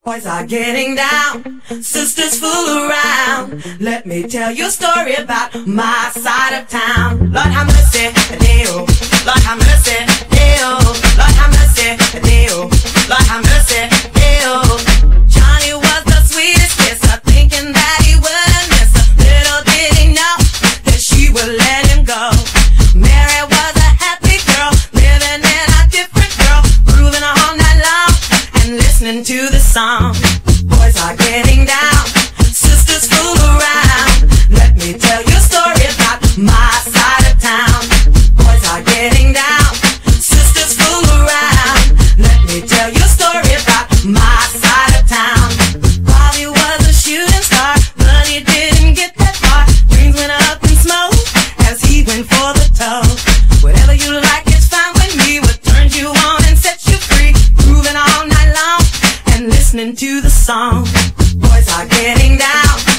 Boys are getting down, sisters fool around. Let me tell you a story about my side of town. Lord have mercy, Deo. Lord have mercy, Deo. Lord have mercy, Deo. Lord have mercy, Deo. Johnny was the sweetest kisser, thinking that he wouldn't miss her. Little did he know that she would let him go. Mary was a happy girl, living in a different world, grooving all night long and listening to the song. Boys are getting down, sisters fool around. Let me tell you a story about my side of town. Boys are getting down, sisters fool around. Let me tell you a story about my side of town. Bobby was a shooting star, but he didn't get that far. Dreams went up in smoke as he went for the toe. Whatever you like is fine with me. What turns you on and sets you free, grooving all night long and listening to the song. Boys are getting down,